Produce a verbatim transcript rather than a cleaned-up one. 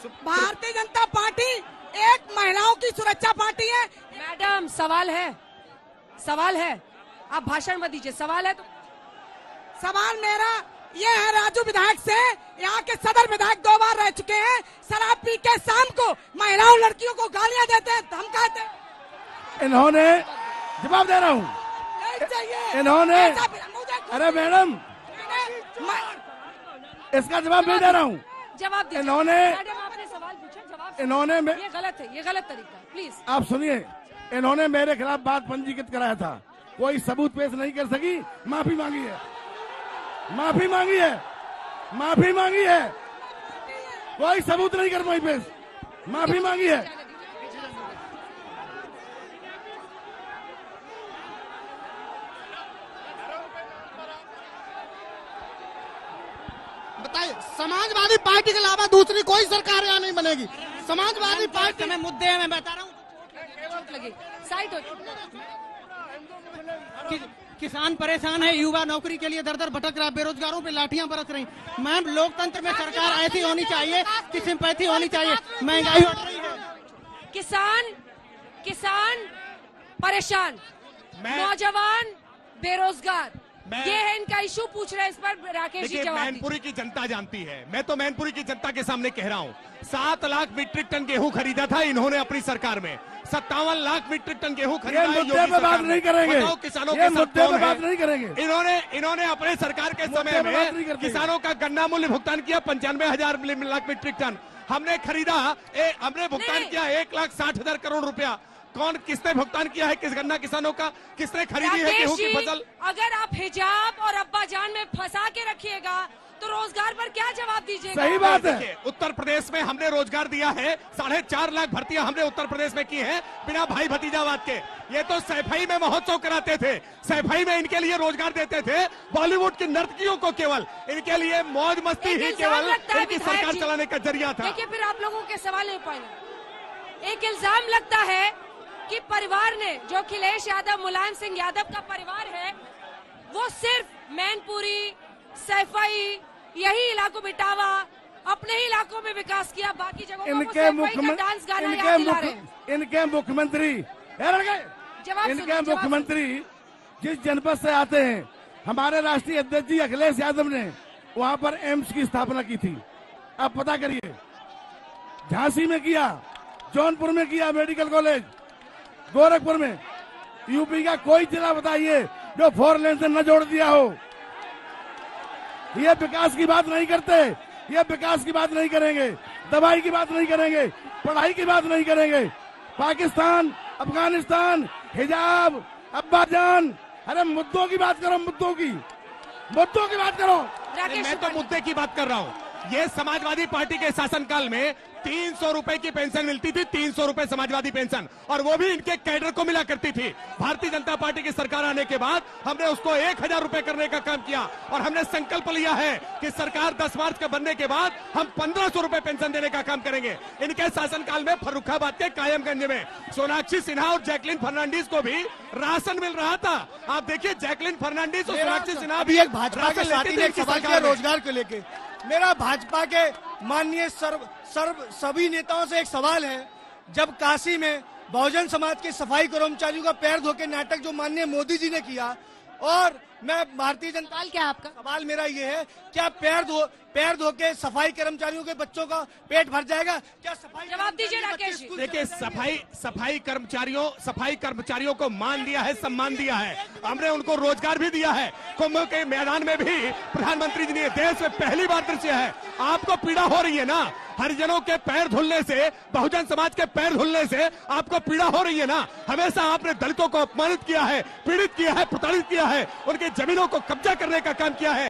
Bharatiya Janata party एक महिलाओं की सुरक्षा पार्टी है। मैडम सवाल है, सवाल है, आप भाषण मत दीजिए, सवाल है तो। सवाल मेरा ये है, राजू विधायक से, यहाँ के सदर विधायक दो बार रह चुके हैं, शराब पी के शाम को महिलाओं लड़कियों को गालियां देते हैं, धमकाते हैं। इन्होंने जवाब दे रहा हूँ, इन्होंने, अरे मैडम इसका जवाब नहीं दे रहा हूँ, जवाब दीजिए। इन्होंने मैडम आपने सवाल पूछा, जवाब इन्होंने ये गलत है, ये गलत तरीका है, प्लीज आप सुनिए। इन्होंने मेरे खिलाफ बात पंजीकृत कराया था, कोई सबूत पेश नहीं कर सकी, माफी मांगी है, माफी मांगी है, माफी मांगी है, कोई सबूत नहीं कर पाई पेश, माफी मांगी है। बताइए, समाजवादी पार्टी के अलावा दूसरी कोई सरकार यहाँ नहीं बनेगी। समाजवादी पार्टी में मुद्दे हैं, मैं बता रहा हूँ। साइड हो। कि, किसान परेशान है, युवा नौकरी के लिए दर दर भटक रहा है, बेरोजगारों पे लाठियां बरस रही। मैम, लोकतंत्र में सरकार ऐसी होनी चाहिए कि सिंपैथी होनी चाहिए। महंगाई बढ़ रही है, किसान किसान परेशान, नौजवान बेरोजगार, ये है इनका इशू, पूछ रहे हैं इस पर राकेश जी जवाब। मैनपुरी की जनता जानती है, मैं तो मैनपुरी की जनता के सामने कह रहा हूँ, सात लाख मीट्रिक टन गेहूं खरीदा था इन्होंने अपनी सरकार में, सत्तावन लाख मीट्रिक टन गेहूं खरीदा है योगी पे बात सरकार नहीं करेंगे, बताओ किसानों ये के मुद्दे पे बात नहीं करेंगे। इन्होंने इन्होंने अपने सरकार के समय में किसानों का गन्ना मूल्य भुगतान किया पंचानवे हजार लाख मीट्रिक टन, हमने खरीदा ए, हमने भुगतान किया एक लाख साठ हजार करोड़ रुपया। कौन किसने भुगतान किया है किस गन्ना किसानों का, किसने खरीदी है गेहूं की फसल? अगर आप हिजाब और अब्बा जान में फंसा के रखिएगा तो रोजगार पर क्या जवाब दीजिएगा? सही बात है। उत्तर प्रदेश में हमने रोजगार दिया है, साढ़े चार लाख भर्तियां हमने उत्तर प्रदेश में की हैं बिना भाई भतीजावाद के। ये तो सैफई में महोत्सव कराते थे, सैफई में इनके लिए रोजगार देते थे, बॉलीवुड की नर्तकियों को केवल इनके लिए मौज मस्ती ही केवल इनकी सरकार चलाने का जरिया था। देखिए, फिर आप लोगों के सवाल नहीं पाएंगे। एक इल्जाम लगता है कि परिवार ने, जो अखिलेश यादव मुलायम सिंह यादव का परिवार है, वो सिर्फ मैनपुरी, सैफई, यही इलाकों बिटावा, अपने ही इलाकों में विकास किया, बाकी जगहों इनके मुख्यमंत्री इनके इनके मुख्यमंत्री इनके मुख्यमंत्री जिस जनपद से आते हैं, हमारे राष्ट्रीय अध्यक्ष जी अखिलेश यादव ने वहां पर एम्स की स्थापना की थी। आप पता करिए, झांसी में किया, जौनपुर में किया मेडिकल कॉलेज, गोरखपुर में। यूपी का कोई जिला बताइए जो फोर लेन से न जोड़ दिया हो। ये विकास की बात नहीं करते, ये विकास की बात नहीं करेंगे, दवाई की बात नहीं करेंगे, पढ़ाई की बात नहीं करेंगे। पाकिस्तान, अफगानिस्तान, हिजाब, अब्बाजान, अरे मुद्दों की बात करो, मुद्दों की मुद्दों की बात करो। मैं तो मुद्दे की बात कर रहा हूँ। ये समाजवादी पार्टी के शासनकाल में तीन सौ रुपए की पेंशन मिलती थी, तीन सौ रुपए समाजवादी पेंशन, और वो भी इनके कैडर को मिला करती थी। भारतीय जनता पार्टी की सरकार आने के बाद हमने उसको एक हजार रुपए करने का काम किया, और हमने संकल्प लिया है कि सरकार दस मार्च के बनने के बाद हम पंद्रह सौ रुपए पेंशन देने का काम करेंगे। इनके शासनकाल में फर्रुखाबाद के कायमगंज में सोनाक्षी सिन्हा और जैकलिन फर्नांडिस को भी राशन मिल रहा था। आप देखिए, जैकलिन फर्नांडिस और सोनाक्षी सिन्हा भी एक भाजपा के साथी ने एक सवाल किया रोजगार को लेके। मेरा भाजपा के माननीय सर्व सर्व सभी नेताओं से एक सवाल है, जब काशी में बहुजन समाज के सफाई कर्मचारियों का पैर धो के नाटक जो माननीय मोदी जी ने किया, और मैं भारतीय जनता, क्या आपका सवाल मेरा ये है, क्या पैर धो पैर धो के सफाई कर्मचारियों के बच्चों का पेट भर जाएगा? क्या सफाई जवाब दीजिए राकेश जी। देखिए, सफाई सफाई कर्मचारियों सफाई कर्मचारियों को मान दिया है, सम्मान दिया है, हमने उनको रोजगार भी दिया है। कुंभ के मैदान में भी प्रधानमंत्री जी ने, देश में पहली बार दृश्य है। आपको पीड़ा हो रही है ना, हरिजनों के पैर धुलने से, बहुजन समाज के पैर धुलने से आपको पीड़ा हो रही है ना। हमेशा आपने दलितों को अपमानित किया है, पीड़ित किया है, प्रताड़ित किया है, उनकी जमीनों को कब्जा करने का काम किया है।